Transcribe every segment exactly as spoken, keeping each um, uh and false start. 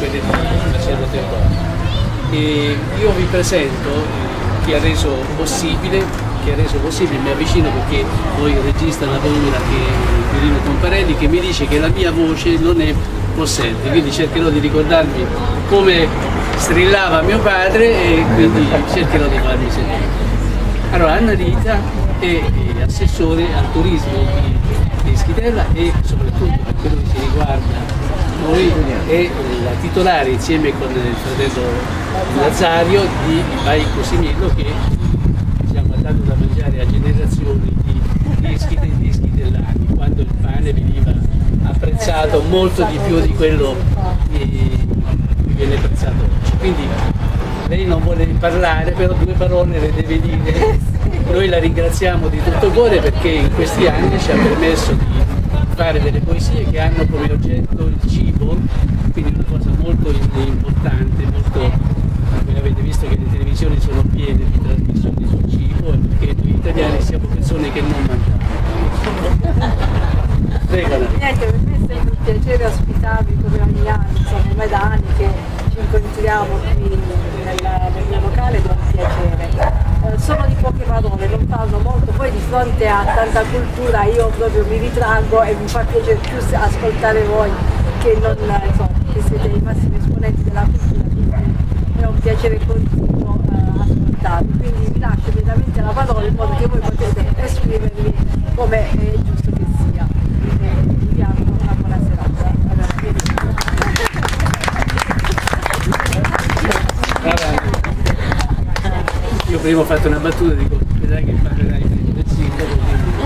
quelle di sacerdote Antonio. E io vi presento eh, chi ha reso possibile, chi ha reso possibile, mi avvicino perché poi il regista la paura che è Pierino Comparelli, che mi dice che la mia voce non è possente, quindi cercherò di ricordarmi come strillava mio padre e quindi cercherò di farmi sentire. Allora, Anna Rita è assessore al turismo di, di Schitella e soprattutto per quello che ci riguarda noi è la titolare insieme con il fratello Nazario di Bai Cosimillo, che diciamo, ha dato da mangiare a generazioni di, di, schite, di schitellani, quando il pane veniva apprezzato molto di più di quello che viene apprezzato oggi. Quindi lei non vuole parlare, però due parole le deve dire. Noi la ringraziamo di tutto cuore perché in questi anni ci ha permesso di fare delle poesie che hanno come oggetto il cibo, quindi una cosa molto importante, molto, come avete visto che le televisioni sono piene di trasmissioni sul cibo, perché noi italiani siamo persone che non mangiamo. Prego. Niente, per me è sempre un piacere ospitarvi come ogni anno, insomma ormai da anni che ci incontriamo qui nel, nel mio locale ed è un piacere. Eh, sono di poche parole, non parlo molto, poi di fronte a tanta cultura io proprio mi ritraggo e mi fa piacere più ascoltare voi che non, insomma, che siete i massimi esponenti della cultura, quindi è un piacere continuo eh, ascoltarvi. Quindi vi lascio immediatamente la parola in modo che voi potete esprimervi come è giusto che sia. E vi auguro una buona serata. Io prima ho fatto una battuta, dico, vedrai che parlerai prima del sindaco.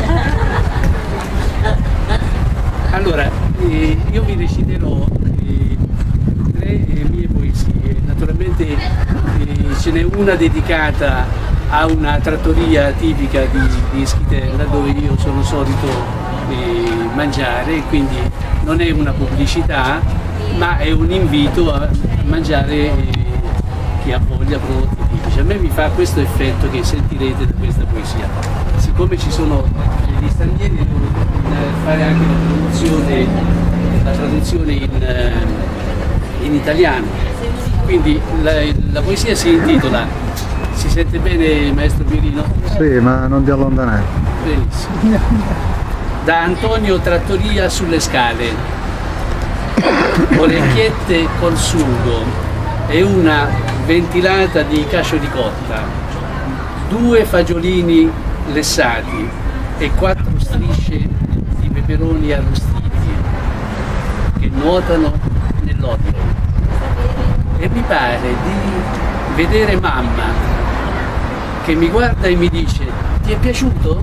Allora, eh, io vi reciterò eh, tre eh, mie poesie. Naturalmente eh, ce n'è una dedicata a una trattoria tipica di, di Schitella, dove io sono solito eh, mangiare, quindi non è una pubblicità, ma è un invito a mangiare eh, chi ha voglia prodotti tipici. A me mi fa questo effetto che sentirete da questa poesia. Siccome ci sono degli stranieri, devo fare anche la traduzione, la traduzione in, in italiano. Quindi la, la poesia si intitola, si sente bene maestro Pierino? Sì, ma non ti allontanare. Benissimo. Da Antonio Trattoria sulle scale, orecchiette col sugo e una ventilata di cacio di cotta, due fagiolini lessati e quattro strisce di peperoni arrostiti che nuotano nell'olio. E mi pare di vedere mamma che mi guarda e mi dice: ti è piaciuto?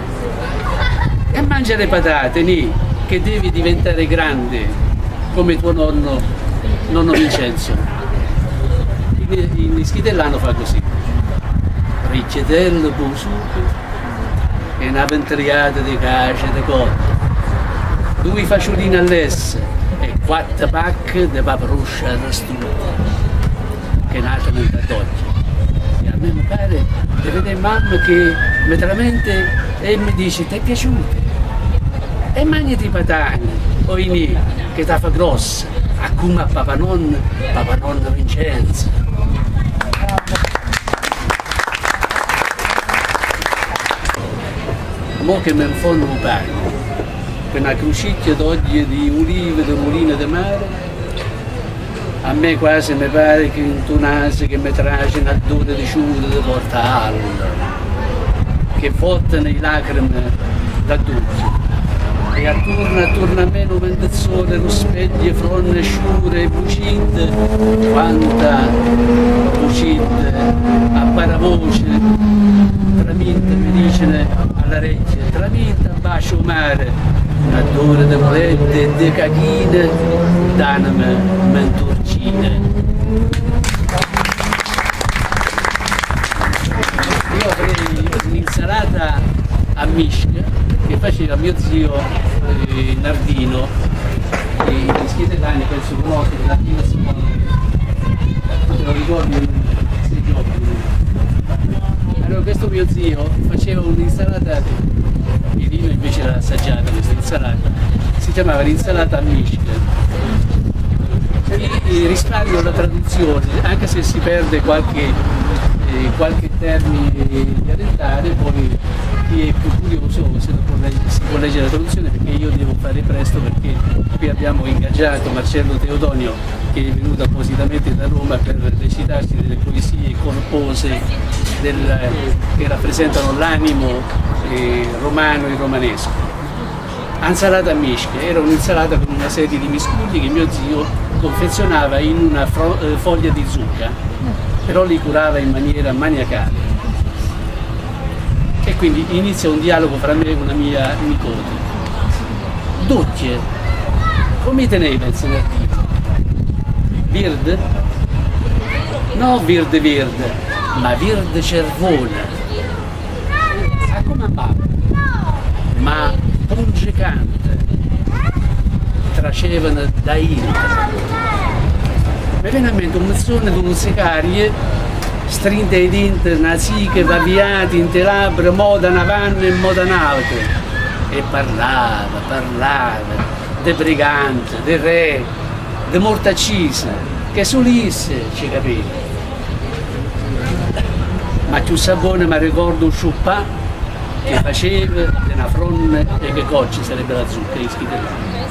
E mangia le patate, ni, che devi diventare grande come tuo nonno, nonno Vincenzo. In schitellano fa così: riccetello con succo e una ventriata di cace di cotta, due fagiolini all'esse e quattro pacche di papruscia arrostita che natano da d'oggi. E a me mi pare di vedere mamma che mi tramente e mi dice: ti è piaciuto? E mangiati patani, o i che ti fa grossa, a come a papà nonno, papà nonno Vincenzo. Mo che mi infondo un pane, per una crucicchia d'oglie di ulive, di mulino di mare, a me quasi mi pare che in tunase che mi trace una dura di ciuda di porta alla, che fottano i lacrime da tutti. E attorno, attorno a me lo ventezzone, lo speglie, fronne, sciure e bucinte, quanta bucinte a paravoce, tramite mi dicono alla regge, tramite a bacio mare, a dore di molette e di cachine, daname mentorcine. Io avrei un'insalata a mischia che faceva mio zio eh, Nardino, e gli schitellani penso conosco, Nardino Simone, te lo ricordi, sei giovani. Allora questo mio zio faceva un'insalata, Pierino invece l'ha assaggiata questa insalata, si chiamava l'insalata a mischia. E, mi risparmio la traduzione, anche se si perde qualche, eh, qualche termine dialettale, poi chi è più curioso se lo può leggere, si può leggere la traduzione, perché io devo fare presto, perché qui abbiamo ingaggiato Marcello Teodonio, che è venuto appositamente da Roma per recitarci delle poesie corpose del, che rappresentano l'animo eh, romano e romanesco. Insalata a mische, era un'insalata con una serie di miscugli che mio zio confezionava in una eh, foglia di zucca, però li curava in maniera maniacale. E quindi inizia un dialogo fra me e una mia nipote. Ducce, come teneva il senatino? Virde? No virde virde, ma virde cervona. Ah, come va? Ma pungicante, tracevano da Inter. Mi viene a mente un mezzone di un sicarie, strinte ed inter, naziche, vaviati, in te labbra, moda navanno e moda naute. E parlava, parlava, de brigante, de re, de mortacisa, che solisse, ci capiva. Ma più sabone mi ricordo un sciupà che faceva di una fronne e che cocci sarebbe la zucca in schitellata,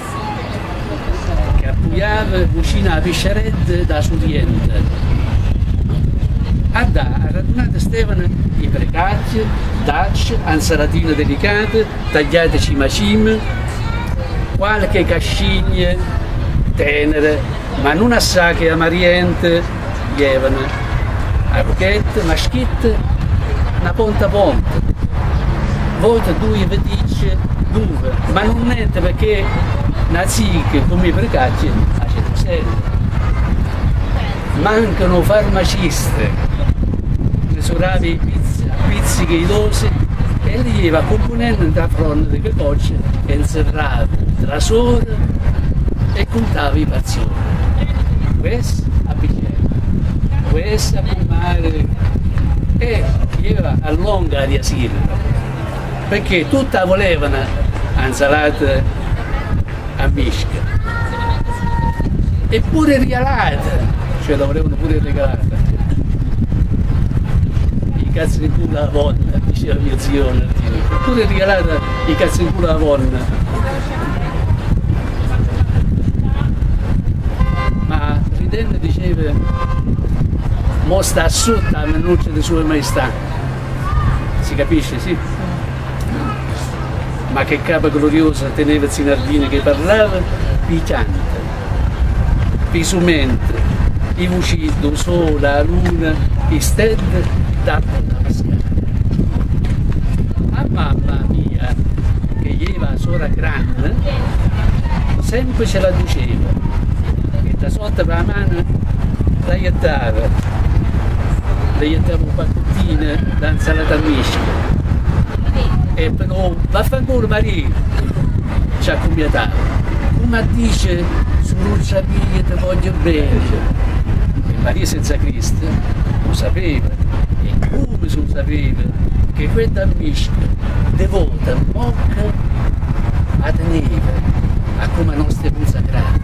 che appuiava vicino alla pisceretta da suriente. A da, a radunate Stefano i precacci, dacce, ansalatine delicate, tagliate cima cima, qualche casciglie tenere, ma non assai che amariente, lievane, a rocchette, maschiette, una ponta ponta. Volta due vedice, due, ma non niente perché una zica come i precacci a Cetusella. Mancano farmaciste, misuravi i pizzi, pizziche i dosi e li lleva componendo tra fronte di cocce e inserrava tra soda e contava i pazioni. Questo a bicchiere, questo a fumare e lleva a lunga aria silva. Perché tutta volevano insalata a misca, eppure regalata, cioè la volevano pure regalata. I cazzo di culo alla vonna, diceva mio zio, eppure regalata i cazzo di culo alla vonna. Ma ridendo diceva, mo sta sotto la minuccia di sua maestà, si capisce, sì? Ma che capa gloriosa teneva Zinardini che parlava, i canti, i sumenti, i vucidi, il sole, la luna, i stelle, d'acqua da pescare. A mamma mia, che lleva la sora grande, sempre ce la diceva, che da sotto per la mano la gettava, la gettava un pacchettino d'insalata a misca. E però vaffanculo Maria ci accomiatava, come dice su Luccia mia ti voglio bene, e Maria senza Cristo lo sapeva, e come lo sapeva che quella misca devota mocca a teneva a come nostre consacrate.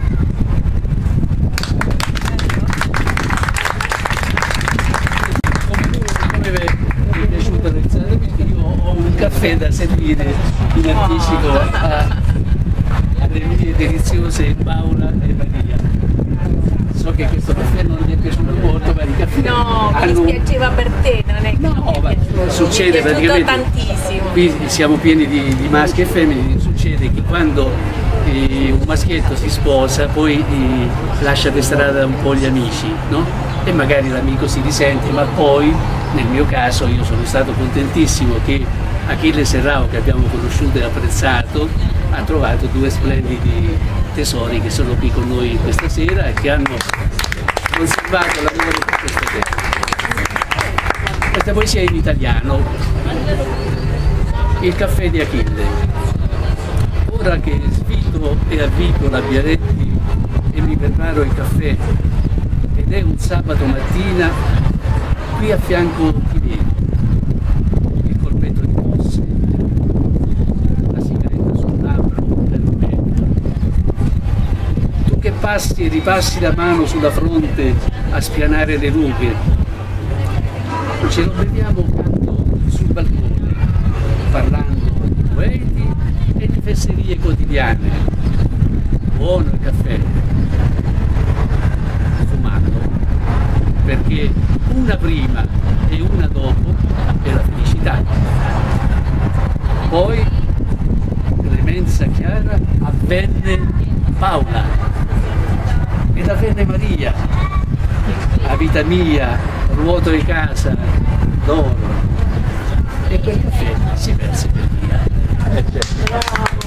Mi è piaciuto l'iniziale perché io ho un caffè da servire in anticipo a, alle mie deliziose Paola e Maria. So che questo caffè non gli è piaciuto molto, ma i caffè no, hanno... mi dispiaceva per te, non è che no, ma succede mi è praticamente tantissimo. Qui siamo pieni di, di maschi e femmine, succede che quando eh, un maschietto si sposa poi eh, lascia per strada un po' gli amici, no? E magari l'amico si risente, ma poi nel mio caso io sono stato contentissimo che Achille Serrao, che abbiamo conosciuto e apprezzato, ha trovato due splendidi tesori che sono qui con noi questa sera e che hanno conservato l'amore per questa terra. Questa poesia è in italiano, Il caffè di Achille. Ora che svito e avvito la Biaretti e mi preparo il caffè, ed è un sabato mattina, qui a fianco ti vedo, il colpetto di mosse, la sigaretta sul labbro del becco. Tu che passi e ripassi la mano sulla fronte a spianare le rughe. Ce lo beviamo canto sul balcone, parlando di poeti e di fesserie quotidiane. Buono il caffè, fumato, perché una prima e una dopo è la felicità. Poi, clemenza chiara, avvenne Paola ed avvenne Maria. A vita mia ruoto di casa d'oro e quel caffè si perse per via. Bravo.